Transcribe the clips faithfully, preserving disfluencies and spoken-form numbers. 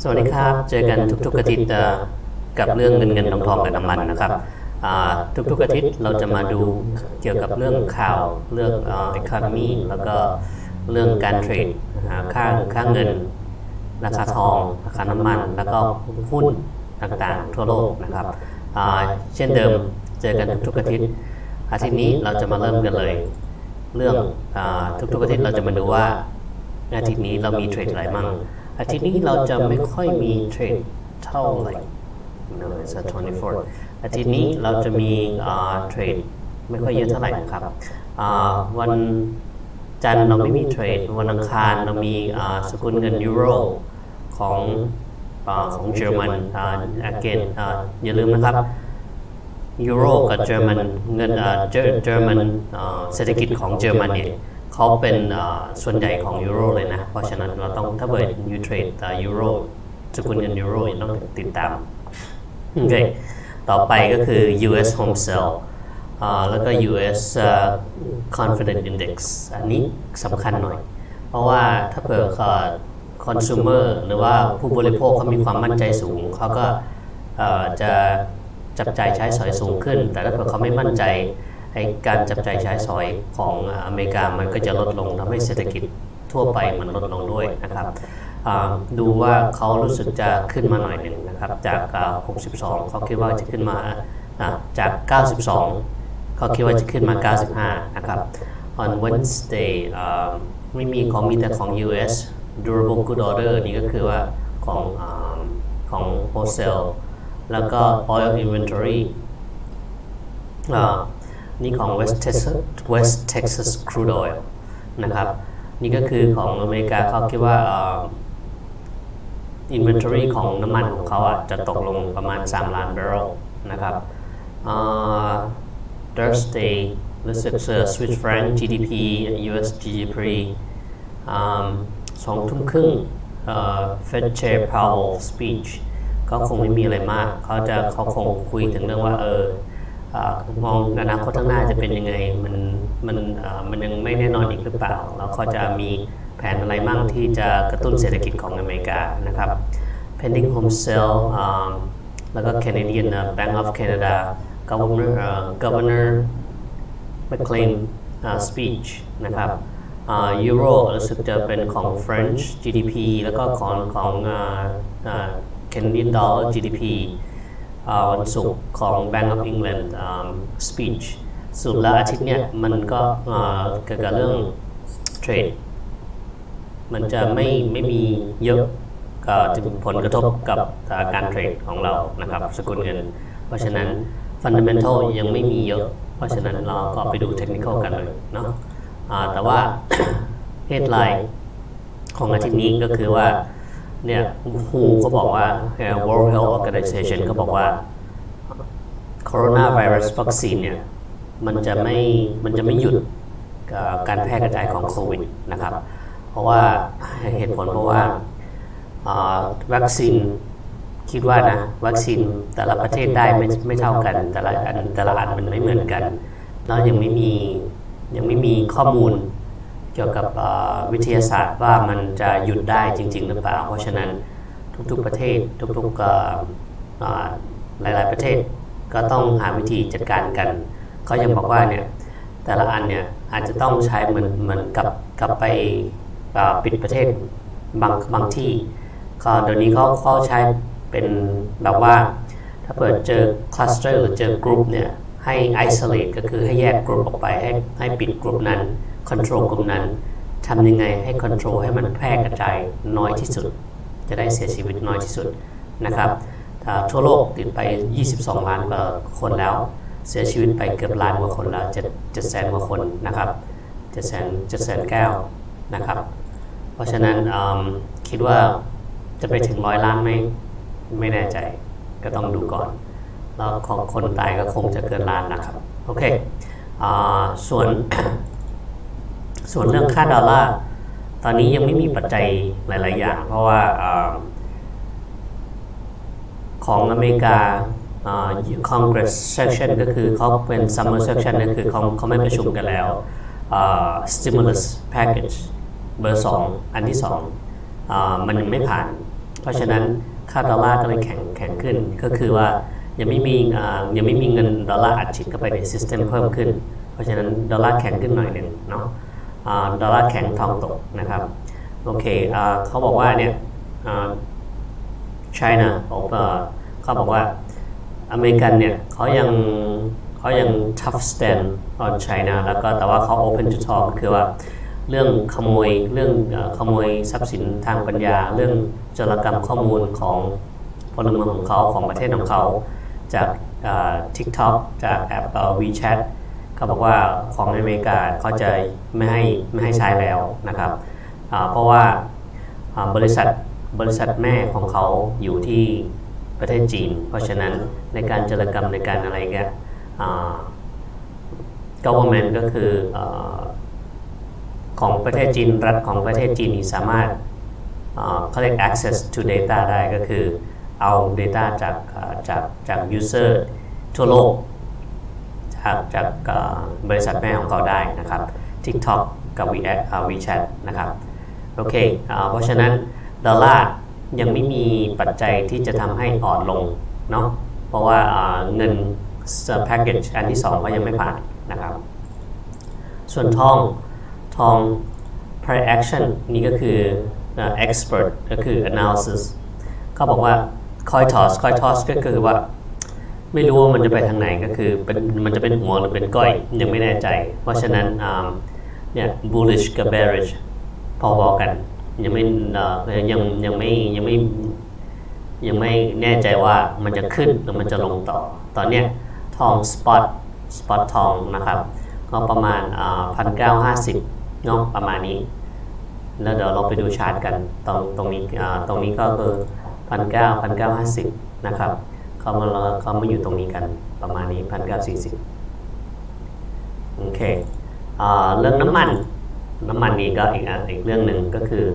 สวัสดีครับเจอกันทุกๆอาทิตย์กับเรื่องเงินเงินทองทองกับน้ำมันนะครับทุกๆอาทิตย์เราจะมาดูเกี่ยวกับเรื่องข่าวเรื่อง economy แล้วก็เรื่องการเทรดค่าค่าเงินราคาทองราคาน้ำมันแล้วก็หุ้นต่างๆทั่วโลกนะครับเช่นเดิมเจอกันทุกๆอาทิตย์อาทิตย์นี้เราจะมาเริ่มกันเลยเรื่องทุกๆอาทิตย์เราจะมาดูว่าอาทิตย์นี้เรามีเทรดอะไรมั่งอาทิตย์นี้เราจะไม่ค่อยมีเทรดเท่าไหร่ no it's a twenty-four อาทิตย์นี้เราจะมีเทรดไม่ค่อยเยอะเท่าไหร่นะครับวันจันทร์เราไม่มีเทรดวันอังคารเรามีสกุลเงินยูโรของของเยอรมัน again อย่าลืมนะครับยูโรกับเยอรมันเงินเยอรมันเศรษฐกิจของเยอรมันเนี่ยเขาเป็นส่วนใหญ่ของยูโรเลยนะเพราะฉะนั้นเราต้องถ้าเกิดยูเทรดยูโรสกุลเงินยูโรต้องติดตามโอเคต่อไปก็คือ ยู เอส Home Sale แล้วก็ ยู เอส Confidence Index อันนี้สำคัญหน่อยเพราะว่าถ้าเผื่อ consumer หรือว่าผู้บริโภคเขามีความมั่นใจสูงเขาก็จะจับจ่ายใช้สอยสูงขึ้นแต่ถ้าเผื่อเขาไม่มั่นใจการจับจ่ายใช้สอยของอเมริกามันก็จะลดลงทำให้เศรษฐกิจทั่วไปมันลดลงด้วยนะครับดูว่าเขารู้สึกจะขึ้นมาหน่อยหนึ่งนะครับจากหกสิบสองเขาคิดว่าจะขึ้นมาจากเก้าสิบสองเขาคิดว่าจะขึ้นมาเก้าสิบห้านะครับ on Wednesday ไม่มีของมีแต่ของ ยู เอส durable good order นี่ก็คือว่าของของ wholesale แล้วก็ oil inventoryนี่ของ West Texas West Texas crude oil นะครับนี่ก็คือของอเมริกาเขาคิดว่า inventory ของน้ำมันของเขาจะตกลงประมาณสามล้านบาร์เรลนะครับ Thursday รู้สึก Swiss franc จี ดี พี ยู เอส จี ดี พี สองทุ่มครึ่ง Fed Chair Powell speech ก็คงไม่มีอะไรมากเขาจะเขาคงคุยถึงเรื่องว่าเออมองอนาคตข้างหน้าจะเป็นยังไงมันมันมันยังไม่แน่นอนอีกหรือเปล่าแล้วเขาจะมีแผนอะไรมั่งที่จะกระตุ้นเศรษฐกิจของอเมริกานะครับ pending home sale แล้วก็ Canadian Bank of Canada Governor Governor McLean speech นะครับยูโรรู้สึกจะเป็นของ French จี ดี พี แล้วก็ของของ Canadian Dollar จี ดี พี วันศุกร์ของ Bank of England speech สรุปแล้วอาทิตย์เนี้ยมันก็เกี่ยวกับเรื่องเทรดมันจะไม่ไม่มีเยอะก็จะมีผลกระทบกับการเทรดของเรานะครับสกุลเงินเพราะฉะนั้น fundamental ยังไม่มีเยอะเพราะฉะนั้นเราก็ไปดู technical กันเลยเนาะแต่ว่า headline ของอาทิตย์นี้ก็คือว่าเนี่ย ฮู เขาบอกว่า World Health Organization เขาบอกว่า Coronavirus Vaccine เนี่ยมันจะไม่มันจะไม่หยุดการแพร่กระจายของโควิดนะครับเพราะว่าเหตุผลเพราะว่าวัคซีนคิดว่านะวัคซีนแต่ละประเทศได้ไม่ไม่เท่ากันแต่ละอันแต่ละอันมันไม่เหมือนกันแล้วยังไม่มียังไม่มีข้อมูลเกี่ยวกับวิทยาศาสตร์ว่ามันจะหยุดได้จริงๆหรือเปล่าเพราะฉะนั้นทุกๆประเทศทุกๆหลายๆประเทศก็ต้องหาวิธีจัดการกันเขายังบอกว่าเนี่ยแต่ละอันเนี่ยอาจจะต้องใช้เหมือนเหมือนกับกับไปปิดประเทศบางบางที่ก็เดี๋ยวนี้เขาเขาใช้เป็นแบบว่าถ้าเปิดเจอคลัสเตอร์หรือเจอกลุ่มเนี่ยให้ isolate ก็คือให้แยกกลุ่มออกไปให้ให้ปิดกลุ่มนั้นcontrol กลุ่มนั้นทำยังไงให้ control ให้มันแพร่กระจายน้อยที่สุดจะได้เสียชีวิตน้อยที่สุดนะครับทั่วโลกติดไปยี่สิบสองล้านกว่าคนแล้วเสียชีวิตไปเกือบล้านกว่าคนแล้วเจ็ดแสนกว่าคนนะครับเจ็ดแสนเจ็ดแสนเก้านะครับเพราะฉะนั้นคิดว่าจะไปถึงร้อยล้านไหมไม่แน่ใจก็ต้องดูก่อนแล้วของคนตายก็คงจะเกินล้านนะครับโอเคส่วนส่วนเรื่องค่าดอลลาร์ตอนนี้ยังไม่มีปัจจัยหลายๆอย่างเพราะว่าของอเมริกา Congress section ก็คือเขาเป็น summer section นั่นคือเขาเขาไม่ประชุมกันแล้ว stimulus package เบอร์สองอันที่สองมันยังไม่ผ่านเพราะฉะนั้นค่าดอลลาร์ก็เลยแข็งแข็งขึ้นก็คือว่ายังไม่มียังไม่มีเงินดอลลาร์อัดฉีดเข้าไปในซิสเต็มเพิ่มขึ้นเพราะฉะนั้นดอลลาร์แข็งขึ้นหน่อยหนึ่งเนาะดอลลาร์แข็งทองตกนะครับโอเคเขาบอกว่าเนี่ยChina เขาบอกว่าอเมริกันเนี่ยเขายังเขายัง tough stand on China แล้วก็แต่ว่าเขา open to talk คือว่าเรื่องขโมยเรื่องขโมยทรัพย์สินทางปัญญาเรื่องโจรกรรมข้อมูลของพลเมืองของเขาของประเทศของเขาจาก TikTok จากแอป WeChat เขาบอกว่าของอเมริกาเขาจะไม่ให้ไม่ให้ใช้แล้วนะครับเพราะว่าบริษัทบริษัทแม่ของเขาอยู่ที่ประเทศจีนเพราะฉะนั้นในการโจรกรรมในการอะไรเงี้ย government ก็คือของประเทศจีนรัฐของประเทศจีนสามารถเขาเรียก access to data ได้ก็คือเอา data จากจากจาก user ทั่วโลกจากจากบริษัทแม่ของเขาได้นะครับ TikTok กับ WeChat นะครับโอเคเพราะฉะนั้นดอลลาร์ยังไม่มีปัจจัยที่จะทำให้อ่อนลงเนาะเพราะว่าเงิน package อันที่สองก็ยังไม่ผ่านนะครับส่วนทองทอง price action นี่ก็คือ expert ก็คือ analysis เขาบอกว่า coin toss coin toss ก็คือว่าไม่รู้ว่ามันจะไปทางไหนก็คือเป็นมันจะเป็นหัวหรือเป็นก้อยยังไม่แน่ใจเพราะฉะนั้นเนี่ย bullish กับ bearish พอๆกันยังไม่ยังยังไม่ยังไม่ยังไม่แน่ใจว่ามันจะขึ้นหรือมันจะลงต่อตอนเนี้ยทอง spot spot ทองนะครับก็ประมาณ หนึ่งพันเก้าร้อยห้าสิบ เนาะประมาณนี้แล้วเดี๋ยวเราไปดูชาร์ตกันตรงตรงนี้ตรงนี้ก็คือ หนึ่งพันเก้าร้อย หนึ่งพันเก้าร้อยห้าสิบ นะครับเขามาเขามาอยู่ตรงนี้กันประมาณนี้ หนึ่งพันเก้าร้อยสี่สิบ โอเคเรื่องน้ำมันน้ำมันนี่ก็อีกอีกเรื่องหนึ่งก็คือ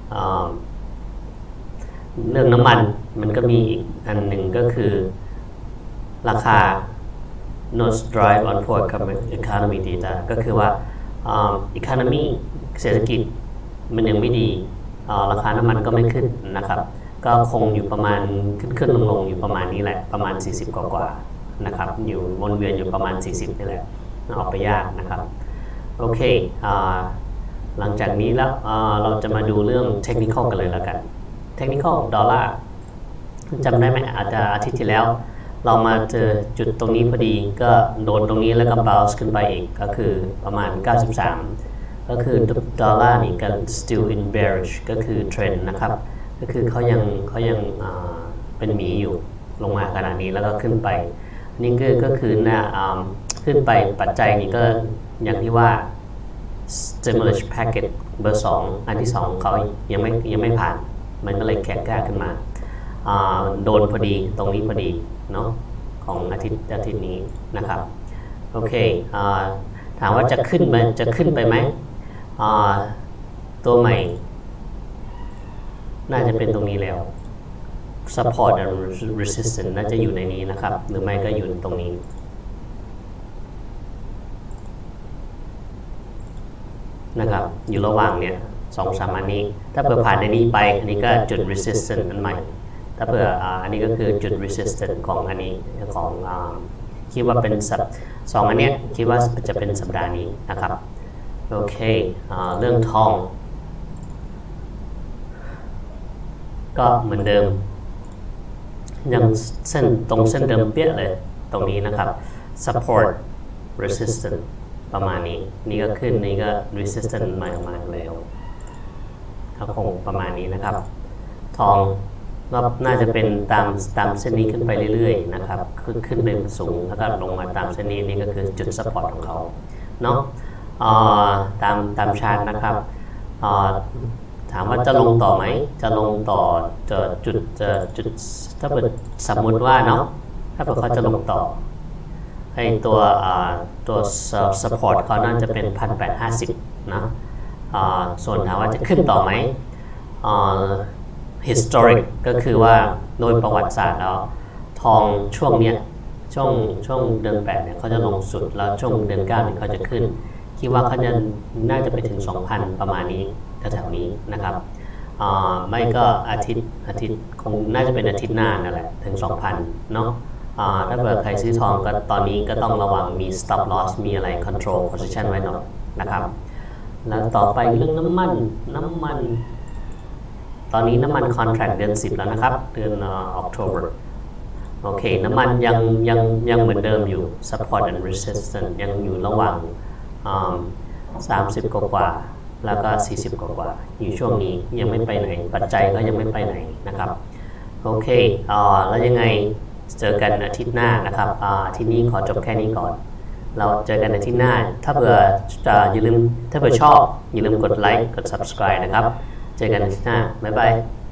เรื่องน้ำมันมันก็มีอีกอันหนึ่งก็คือราคา not drive on poor economy data ก็คือว่า economy เศรษฐกิจมันยังไม่ดีราคาน้ำมันก็ไม่ขึ้นนะครับก็คงอยู่ประมาณขึ้นขึ้นลงลงอยู่ประมาณนี้แหละประมาณสี่สิบกว่าๆนะครับอยู่วนเวียนอยู่ประมาณสี่สิบนี่แหละออกไปยากนะครับโอเคหลังจากนี้แล้วเราจะมาดูเรื่องเทคนิคอลกันเลยแล้วกันเทคนิคอลดอลลาร์จำได้ไหมอาจจะอาทิตย์ที่แล้วเรามาเจอจุดตรงนี้พอดีก็โดนตรงนี้แล้วก็ bounce ขึ้นไปอีกก็คือประมาณเก้าสิบสามก็คือดอลลาร์นี่กัน still in bearish ก็คือเทรนด์นะครับก็คือเขายังเขายังเป็นหมีอยู่ลงมาขนาดนี้แล้วก็ขึ้นไปนี่ก็ก็คือนะขึ้นไปปัจจัยนี้ก็อย่างที่ว่า stimulus package เบอร์สองอันที่สองเขายังไม่ยังไม่ผ่านมันก็เลยแข็งกล้าขึ้นมาโดนพอดีตรงนี้พอดีเนาะของอาทิตย์อาทิตย์นี้นะครับโอเคถามว่าจะขึ้นไหมจะขึ้นไปไหมตัวใหม่น่าจะเป็นตรงนี้แล้ว support and resistance น่าจะอยู่ในนี้นะครับหรือไม่ก็อยู่ตรงนี้นะครับอยู่ระหว่างเนี่ยสองสามอันนี้ถ้าเผื่อผ่านในนี้ไปอันนี้ก็จุด resistance อันใหม่ถ้าเผื่ออันนี้ก็คือจุด resistance ของอันนี้ของคิดว่าเป็นสองอันเนี้ยคิดว่าจะเป็นสัปดาห์นี้นะครับโอเคเรื่องทองก็เหมือนเดิมยังเส้นตรงเส้นเดิมเปี้ยเลยตรงนี้นะครับ support resistance ประมาณนี้นี่ก็ขึ้นนี่ก็ resistance มาออกมาแล้วก็คงประมาณนี้นะครับทองก็น่าจะเป็นตามตามเส้นนี้ขึ้นไปเรื่อยๆนะครับขึ้นขึ้นไปสูงแล้วก็ลงมาตามเส้นนี้นี่ก็คือจุด support ของเขาเนาะตามตามชาร์ตนะครับถามว่าจะลงต่อไหมจะลงต่อจะจุดจะจุดถ้าเกิดสมมุติว่าเนาะถ้าเกิดเขาจะลงต่อให้ตัวตัว support เขาน่าจะเป็น หนึ่งพันแปดร้อยห้าสิบ นะส่วนถามว่าจะขึ้นต่อไหม historic ก็คือว่าโดยประวัติศาสตร์แล้วทองช่วงเนี้ยช่วงช่วงเดือนแปดเนี่ยเขาจะลงสุดแล้วช่วงเดือนเก้าเนี่ยเขาจะขึ้นคิดว่าเขาจะน่าจะไปถึง สองพัน ประมาณนี้แถวๆนี้นะครับอ่าไม่ก็อาทิตย์อาทิตย์คงน่าจะเป็นอาทิตย์หน้านั่นแหละถึง สองพัน เนาะอ่าถ้าเกิดใครซื้อทองก็ตอนนี้ก็ต้องระวังมี stop loss มีอะไร control position ไว้หน่อยนะครับแล้วต่อไปเรื่องน้ำมันน้ำมันตอนนี้น้ำมัน contract เดือนสิบแล้วนะครับเดือน October โอเคน้ำมันยังยังยังเหมือนเดิมอยู่ support and resistance ยังอยู่ระหว่างสามสิบกว่าแล้วก็สี่สิบกว่าอยู่ช่วงนี้ยังไม่ไปไหนปัจจัยก็ยังไม่ไปไหนนะครับโอเคอ่าแล้วยังไงเจอกันอาทิตย์หน้านะครับอ่าทีนี้ขอจบแค่นี้ก่อนเราเจอกันอาทิตย์หน้าถ้าเผื่ออย่าลืมถ้าเผื่อชอบอย่าลืมกดไลค์กด subscribe นะครับเจอกันอาทิตย์หน้าบ๊ายบาย